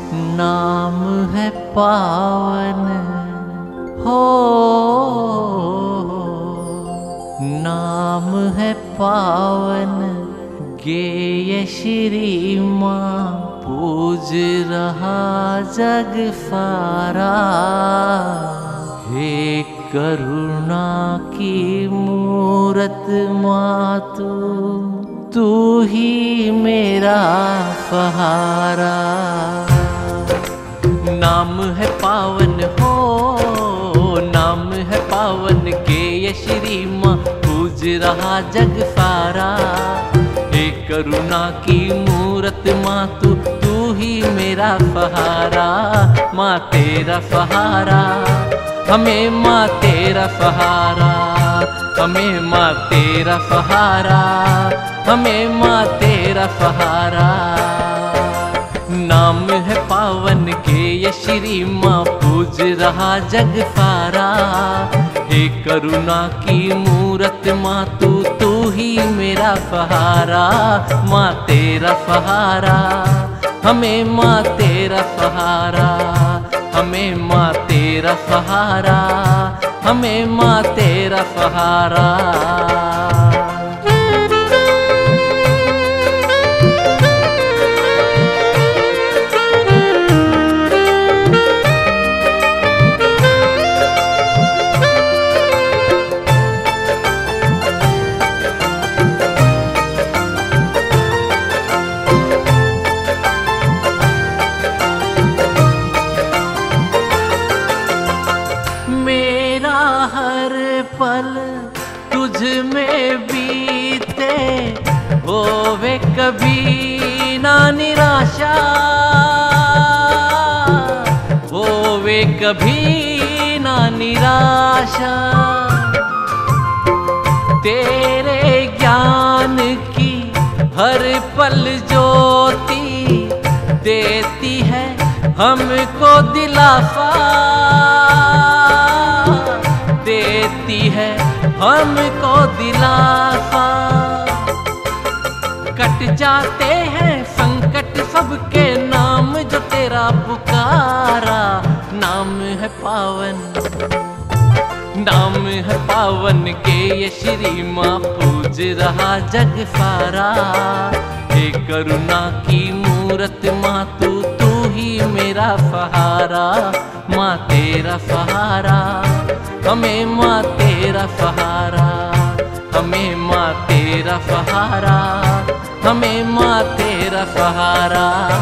नाम है पावन हो, नाम है पावन गेय श्री माँ पूज रहा जग सारा। हे करुणा की मूरत माँ तू ही मेरा सहारा। नाम है पावन हो, नाम है पावन गेय श्री माँ पूज रहा जग सारा। हे करुणा की मूरत माँ तू ही मेरा सहारा। माँ तेरा सहारा, हमें माँ तेरा सहारा, हमें माँ तेरा सहारा, हमें माँ तेरा सहारा। नाम है पावन गेय श्री माँ पूज रहा जग सारा। हे करुणा की मूरत माँ तू ही मेरा सहारा। माँ तेरा सहारा, हमें माँ तेरा सहारा, हमें माँ तेरा सहारा, हमें माँ तेरा सहारा। हर पल तुझ में बीते, होवे कभी ना निराशा, होवे कभी ना निराशा। तेरे ज्ञान की हर पल ज्योति देती है हमको दिलासा, देती है हमको दिलासा। कट जाते हैं संकट सबके नाम जो तेरा पुकारा। नाम है पावन, नाम है पावन गेय श्री माँ पूज रहा जग सारा। हे करुणा की मूरत माँ तू ही मेरा सहारा। माँ तेरा सहारा, हमें माँ तेरा सहारा, हमें माँ तेरा सहारा, हमें माँ तेरा सहारा।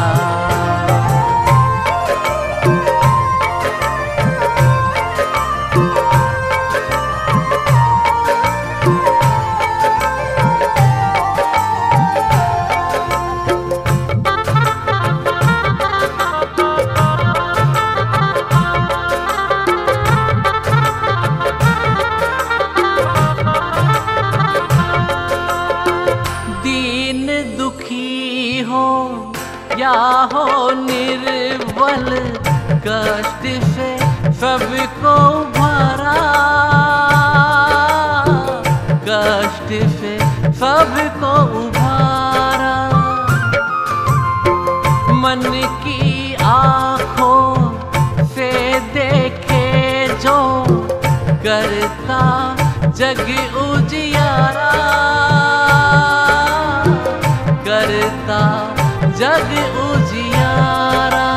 या हो निर्बल कष्ट से सबको उबारा, कष्ट से सबको उबारा। मन की आँखों से देखे जो करता जग उजियारा, करता जग उजियारा।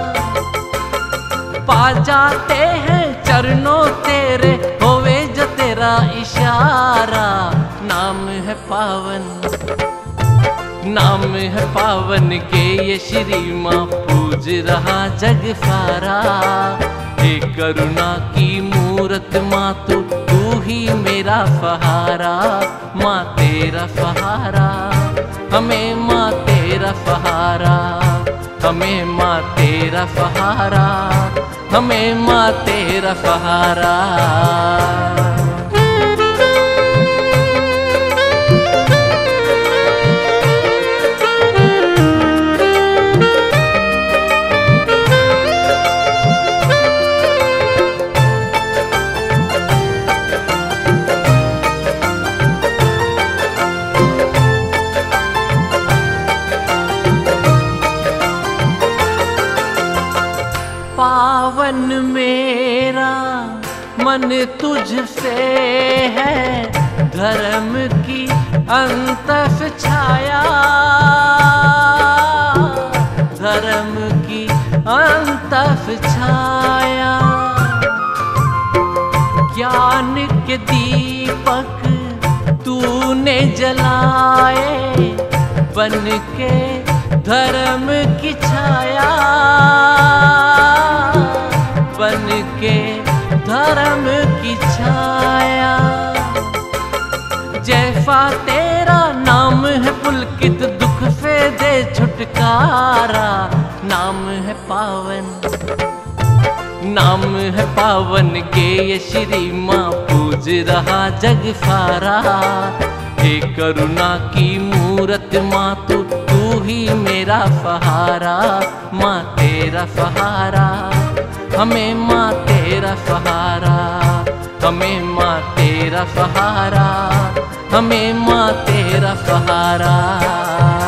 पा जाते हैं चरणों तेरे होवे जो तेरा इशारा। नाम है पावन, नाम है पावन गेय श्री माँ पूज रहा जग सारा। हे करुणा की मूरत माँ तू ही मेरा सहारा। माँ तेरा सहारा, हमें माँ तेरा सहारा, हमें माँ तेरा सहारा, हमें माँ तेरा सहारा। मन तुझसे है धर्म की अंतफ छाया, धर्म की अंतफ छाया। ज्ञान के दीपक तूने जलाए, बन के धर्म की छाया, बन के धर्म की छाया। जैफा तेरा नाम है पुलकित, दुख से दे छुटकारा। नाम है पावन, नाम है पावन गेय श्री माँ पूज रहा जग सारा। हे करुणा की मूरत माँ तू ही मेरा सहारा। माँ तेरा सहारा हमें, माँ तेरा सहारा हमें, माँ तेरा सहारा हमें, माँ तेरा सहारा।